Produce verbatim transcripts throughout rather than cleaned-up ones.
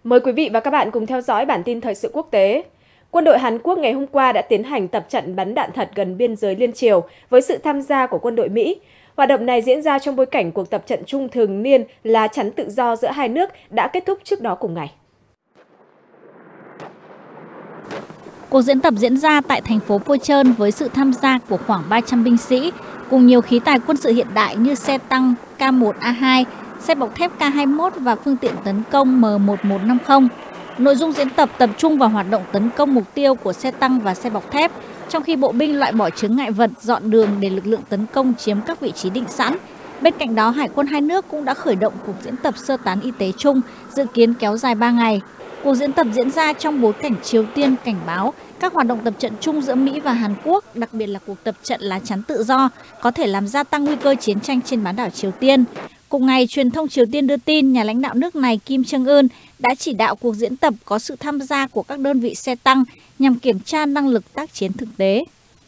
Mời quý vị và các bạn cùng theo dõi bản tin thời sự quốc tế. Quân đội Hàn Quốc ngày hôm qua đã tiến hành tập trận bắn đạn thật gần biên giới liên triều với sự tham gia của quân đội Mỹ. Hoạt động này diễn ra trong bối cảnh cuộc tập trận chung thường niên lá chắn tự do giữa hai nước đã kết thúc trước đó cùng ngày. Cuộc diễn tập diễn ra tại thành phố Pocheon với sự tham gia của khoảng ba trăm binh sĩ cùng nhiều khí tài quân sự hiện đại như xe tăng K một A hai, xe bọc thép K hai mươi mốt và phương tiện tấn công M một một năm không. Nội dung diễn tập tập trung vào hoạt động tấn công mục tiêu của xe tăng và xe bọc thép, trong khi bộ binh loại bỏ chướng ngại vật dọn đường để lực lượng tấn công chiếm các vị trí định sẵn. Bên cạnh đó, Hải quân hai nước cũng đã khởi động cuộc diễn tập sơ tán y tế chung, dự kiến kéo dài ba ngày. Cuộc diễn tập diễn ra trong bối cảnh Triều Tiên cảnh báo các hoạt động tập trận chung giữa Mỹ và Hàn Quốc, đặc biệt là cuộc tập trận lá chắn tự do, có thể làm gia tăng nguy cơ chiến tranh trên bán đảo Triều Tiên. Cùng ngày, truyền thông Triều Tiên đưa tin nhà lãnh đạo nước này Kim Jong-un đã chỉ đạo cuộc diễn tập có sự tham gia của các đơn vị xe tăng nhằm kiểm tra năng lực tác chiến thực tế.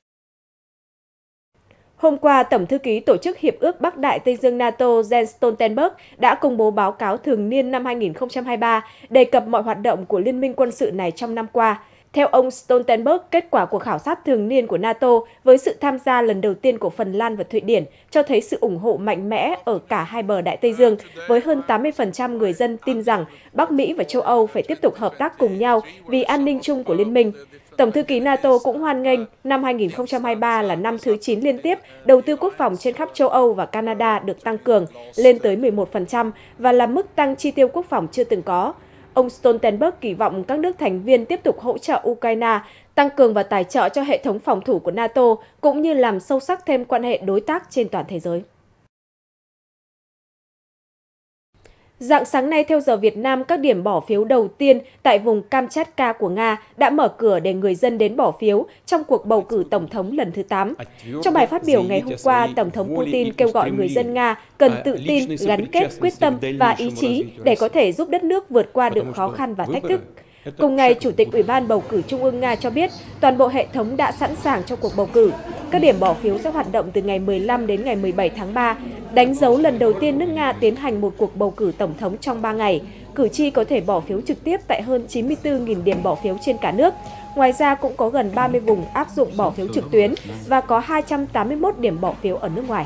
Hôm qua, Tổng thư ký Tổ chức Hiệp ước Bắc Đại Tây Dương NATO Jens Stoltenberg đã công bố báo cáo thường niên năm hai nghìn không trăm hai mươi ba, đề cập mọi hoạt động của liên minh quân sự này trong năm qua. Theo ông Stoltenberg, kết quả cuộc khảo sát thường niên của NATO với sự tham gia lần đầu tiên của Phần Lan và Thụy Điển cho thấy sự ủng hộ mạnh mẽ ở cả hai bờ Đại Tây Dương, với hơn tám mươi phần trăm người dân tin rằng Bắc Mỹ và châu Âu phải tiếp tục hợp tác cùng nhau vì an ninh chung của liên minh. Tổng thư ký NATO cũng hoan nghênh năm hai nghìn không trăm hai mươi ba là năm thứ chín liên tiếp đầu tư quốc phòng trên khắp châu Âu và Canada được tăng cường lên tới mười một phần trăm và là mức tăng chi tiêu quốc phòng chưa từng có. Ông Stoltenberg kỳ vọng các nước thành viên tiếp tục hỗ trợ Ukraine, tăng cường và tài trợ cho hệ thống phòng thủ của NATO, cũng như làm sâu sắc thêm quan hệ đối tác trên toàn thế giới. Rạng sáng nay theo giờ Việt Nam, các điểm bỏ phiếu đầu tiên tại vùng Kamchatka của Nga đã mở cửa để người dân đến bỏ phiếu trong cuộc bầu cử tổng thống lần thứ tám. Trong bài phát biểu ngày hôm qua, Tổng thống Putin kêu gọi người dân Nga cần tự tin, gắn kết, quyết tâm và ý chí để có thể giúp đất nước vượt qua được khó khăn và thách thức. Cùng ngày, Chủ tịch Ủy ban Bầu cử Trung ương Nga cho biết toàn bộ hệ thống đã sẵn sàng cho cuộc bầu cử. Các điểm bỏ phiếu sẽ hoạt động từ ngày mười lăm đến ngày mười bảy tháng ba, đánh dấu lần đầu tiên nước Nga tiến hành một cuộc bầu cử tổng thống trong ba ngày. Cử tri có thể bỏ phiếu trực tiếp tại hơn chín mươi tư nghìn điểm bỏ phiếu trên cả nước. Ngoài ra, cũng có gần ba mươi vùng áp dụng bỏ phiếu trực tuyến và có hai trăm tám mươi mốt điểm bỏ phiếu ở nước ngoài.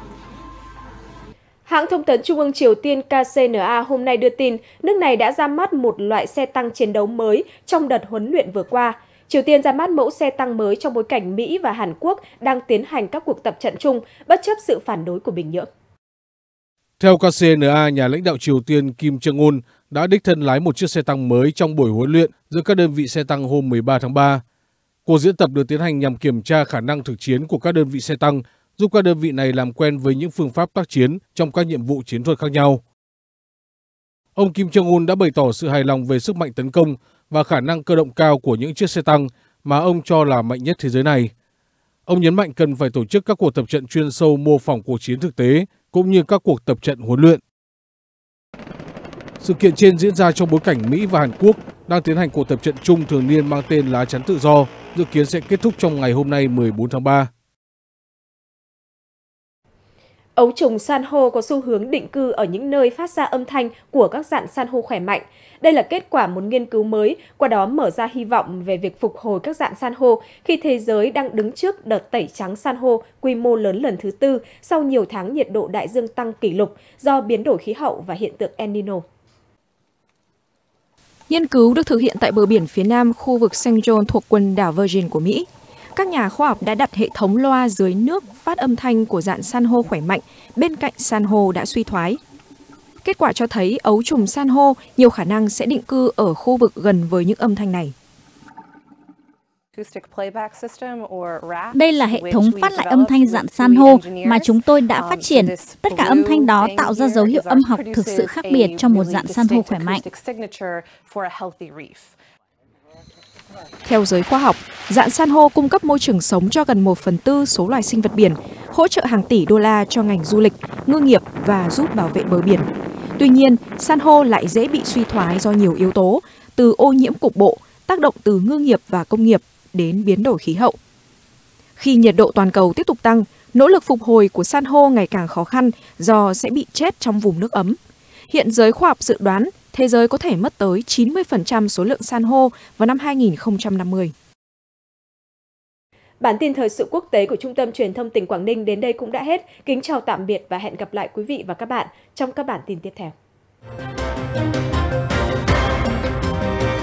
Hãng thông tấn Trung ương Triều Tiên K C N A hôm nay đưa tin nước này đã ra mắt một loại xe tăng chiến đấu mới trong đợt huấn luyện vừa qua. Triều Tiên ra mắt mẫu xe tăng mới trong bối cảnh Mỹ và Hàn Quốc đang tiến hành các cuộc tập trận chung, bất chấp sự phản đối của Bình Nhưỡng. Theo K C N A, nhà lãnh đạo Triều Tiên Kim Jong-un đã đích thân lái một chiếc xe tăng mới trong buổi huấn luyện giữa các đơn vị xe tăng hôm mười ba tháng ba. Cuộc diễn tập được tiến hành nhằm kiểm tra khả năng thực chiến của các đơn vị xe tăng, giúp các đơn vị này làm quen với những phương pháp tác chiến trong các nhiệm vụ chiến thuật khác nhau. Ông Kim Jong-un đã bày tỏ sự hài lòng về sức mạnh tấn công và khả năng cơ động cao của những chiếc xe tăng mà ông cho là mạnh nhất thế giới này. Ông nhấn mạnh cần phải tổ chức các cuộc tập trận chuyên sâu mô phỏng cuộc chiến thực tế cũng như các cuộc tập trận huấn luyện. Sự kiện trên diễn ra trong bối cảnh Mỹ và Hàn Quốc đang tiến hành cuộc tập trận chung thường niên mang tên lá chắn tự do, dự kiến sẽ kết thúc trong ngày hôm nay mười bốn tháng ba. Ấu trùng san hô có xu hướng định cư ở những nơi phát ra âm thanh của các rạn san hô khỏe mạnh. Đây là kết quả một nghiên cứu mới, qua đó mở ra hy vọng về việc phục hồi các rạn san hô khi thế giới đang đứng trước đợt tẩy trắng san hô quy mô lớn lần thứ tư sau nhiều tháng nhiệt độ đại dương tăng kỷ lục do biến đổi khí hậu và hiện tượng El Nino. Nghiên cứu được thực hiện tại bờ biển phía nam khu vực Saint John thuộc quần đảo Virgin của Mỹ. Các nhà khoa học đã đặt hệ thống loa dưới nước phát âm thanh của rạn san hô khỏe mạnh bên cạnh san hô đã suy thoái. Kết quả cho thấy ấu trùng san hô nhiều khả năng sẽ định cư ở khu vực gần với những âm thanh này. Đây là hệ thống phát lại âm thanh rạn san hô mà chúng tôi đã phát triển. Tất cả âm thanh đó tạo ra dấu hiệu âm học thực sự khác biệt trong một rạn san hô khỏe mạnh. Theo giới khoa học, rạn san hô cung cấp môi trường sống cho gần một phần tư số loài sinh vật biển, hỗ trợ hàng tỷ đô la cho ngành du lịch, ngư nghiệp và giúp bảo vệ bờ biển. Tuy nhiên, san hô lại dễ bị suy thoái do nhiều yếu tố, từ ô nhiễm cục bộ, tác động từ ngư nghiệp và công nghiệp đến biến đổi khí hậu. Khi nhiệt độ toàn cầu tiếp tục tăng, nỗ lực phục hồi của san hô ngày càng khó khăn do sẽ bị chết trong vùng nước ấm. Hiện giới khoa học dự đoán thế giới có thể mất tới chín mươi phần trăm số lượng san hô vào năm hai nghìn không trăm năm mươi. Bản tin thời sự quốc tế của Trung tâm Truyền thông tỉnh Quảng Ninh đến đây cũng đã hết. Kính chào tạm biệt và hẹn gặp lại quý vị và các bạn trong các bản tin tiếp theo.